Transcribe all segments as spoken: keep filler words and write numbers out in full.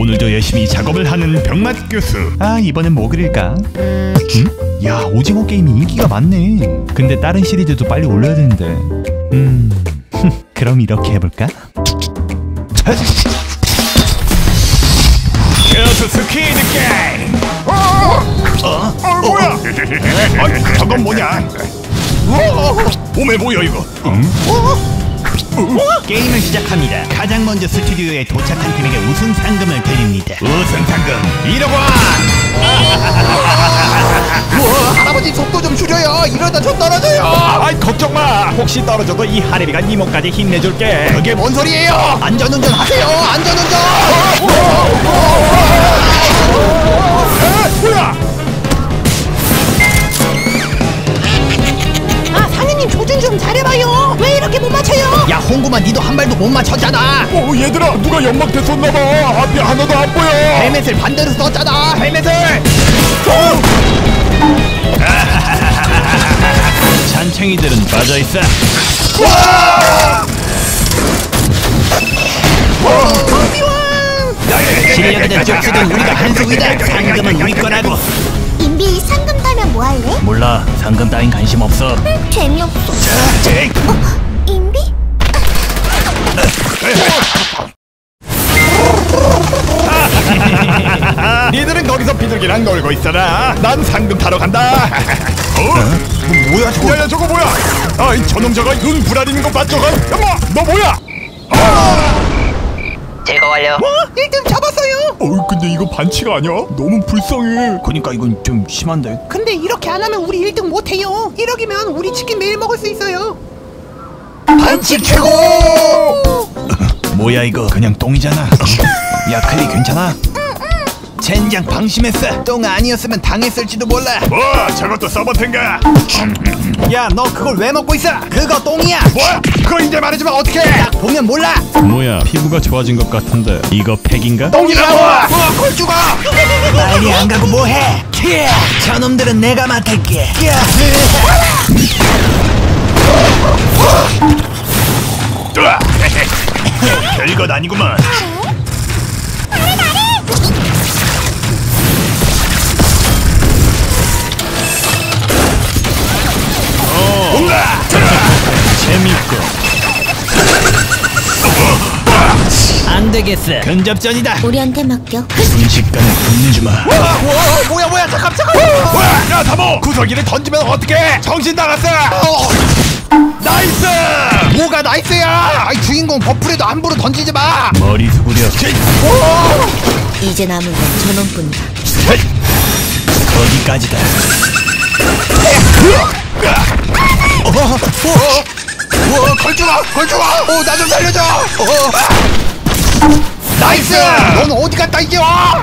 오늘도 열심히 작업을 하는 병맛 교수. 아, 이번엔 뭐 그릴까? 응? 야, 오징어 게임이 인기가 많네. 근데 다른 시리즈도 빨리 올려야 되는데. 음... 그럼 이렇게 해볼까? 교수 스퀴드 게임! 어? 어? 어? 뭐야? 아, 저건 뭐냐? 몸에 보여 이거. 응? 게임을 시작합니다. 가장 먼저 스튜디오에 도착한 팀에게 우승 상금을 드립니다. 우승 상금 일억 원! 우와, 할아버지 속도 좀 줄여요. 이러다 저 떨어져요. 아이, 걱정마. 혹시 떨어져도 이 하레비가 네 몸까지 힘내줄게. 그게 뭔 소리예요? 안전운전 하세요. 안전운전. 뭐야? 상현님 조준 좀 잘해봐요. 왜 이렇게 못 맞춰요? 야, 홍구만, 니도 한 발도 못 맞췄잖아. 어, 얘들아, 누가 연막 됐었나봐. 앞이 하나도 안 보여. 헬멧을 반대로 썼잖아. 헬멧을. 어! 잔챙이들은 빠져있어. 실력이든 쪽수든 우리가 한 수이다. 상금은 우리 거라고. 인비 상금 따면 뭐 할래? 몰라, 상금 따윈 관심 없어. 응, 재미없어. 잭. 어? 인비? 니들은 거기서 비둘기랑 놀고 있어라. 난 상금 타러 간다. 어? 뭐야 저거? 야야, 저거 뭐야? 아, 이 저놈 저거 눈 부라리는 거 봤죠? 엄마, 너 뭐야? 제거 완료. 어? 일 등 잡았어요. 어, 근데 이거 반칙 아니야? 너무 불쌍해. 그니까 이건 좀 심한데. 근데 이렇게 안 하면 우리 일 등 못해요. 일억이면 우리 치킨 매일 먹을 수 있어요. 반칙 최고! 뭐야 이거? 그냥 똥이잖아. 야, 클리 괜찮아? 젠장 방심했어. 똥 아니었으면 당했을지도 몰라. 뭐? 저것도 서버텐가? 야, 너 그걸 왜 먹고 있어? 그거 똥이야. 뭐야? 그거 이제 말해주면 어떡해? 딱 보면 몰라. 뭐야, 피부가 좋아진 것 같은데 이거 팩인가? 똥이라고! 우와, 꼴 죽어! 빨리 안 가고 뭐해? 키야! 저놈들은 내가 맡을게. 야! 으아! 별것 아니구만. 어. 재밌고. 안 되겠어. 근접전이다. 우리한테 맡겨. 순식간에 끝내주마. 와, 와, 뭐야 뭐야, 잠깐 잠깐. 뭐야? 야, 다모! 구석이를 던지면 어떡해? 정신 나갔어! 어. 나이스! 뭐가 나이스야? 아이, 주인공 버프에도 함부로 던지지 마. 머리 수구려. 이제 남은 건 저놈뿐이다. 거기까지다. 어, 어, 어, 어, 걸주마, 걸주마. 어, 나 좀 살려줘. 어. 나이스! 넌 어디 갔다 이제 와?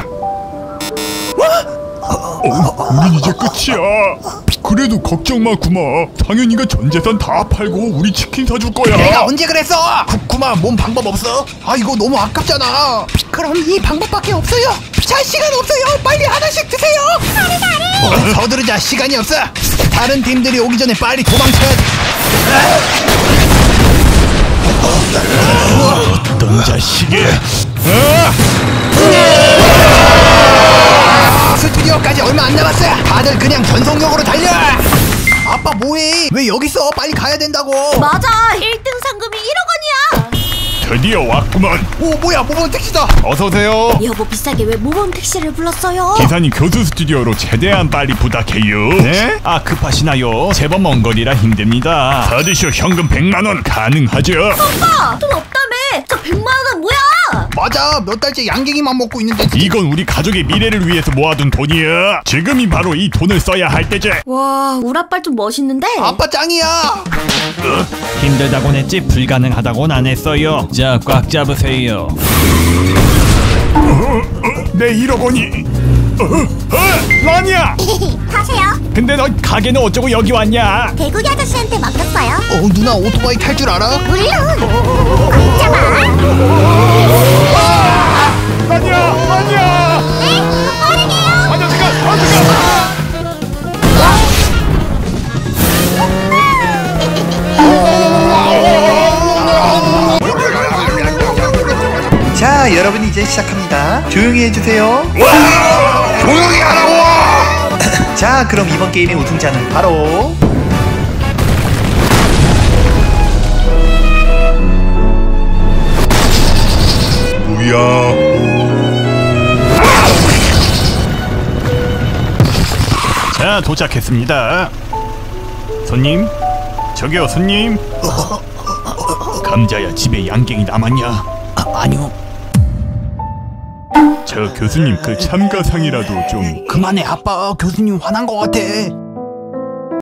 어, 우린 이제 끝이야. 그래도 걱정 마, 구마. 상현이가 전 재산 다 팔고 우리 치킨 사줄 거야. 내가 언제 그랬어? 구, 구마, 뭔 방법 없어? 아, 이거 너무 아깝잖아. 그럼 이 방법밖에 없어요. 자, 시간 없어요. 빨리 하나씩 드세요. 어, 서두르자. 시간이 없어. 다른 팀들이 오기 전에 빨리 도망쳐야 돼. 어떤 자식이? 스튜디오까지 얼마 안 남았어. 다들 그냥 전속력으로 달려. 아빠 뭐해? 왜 여기 있어? 빨리 가야 된다고. 맞아. 일 등 상금이 일억 원이야. 드디어 왔구먼. 오, 뭐야, 모범 택시다. 어서 오세요. 여보, 비싸게 왜 모범 택시를 불렀어요? 기사님 교수 스튜디오로 최대한 빨리 부탁해요. 네? 아, 급하시나요? 제법 먼 거리라 힘듭니다. 받으쇼. 현금 백만 원 가능하죠? 오빠, 돈 없다며. 저 백만 원 뭐야? 맞아, 몇 달째 양갱이만 먹고 있는데. 이건 우리 가족의 미래를 위해서 모아둔 돈이야. 지금이 바로 이 돈을 써야 할 때지. 와, 우리 아빠 좀 멋있는데? 아빠 짱이야. 힘들다곤 했지 불가능하다곤 안 했어요. 자, 꽉 잡으세요. 어, 어, 내 일억 원이. 어, 어, 라니야. 타세요. 근데 너 가게는 어쩌고 여기 왔냐? 대구기 아저씨한테 맡겼어요. 어, 누나 오토바이 탈 줄 알아? 물론. 꽉 잡아. 라니야, 라니야. 네, 빠르게요. 아니야, 잠깐, 아, 잠깐. 자, 자, 여러분 이제 시작합니다. 조용히 해주세요. 조용히 하라고! 자, 그럼 이번 게임의 우승자는 바로 뭐야? 자, 도착했습니다. 손님, 저기요 손님. 감자야, 집에 양갱이 남았냐? 아, 아니요. 저 교수님 그 참가상이라도 좀. 그만해 아빠. 교수님 화난 것 같아.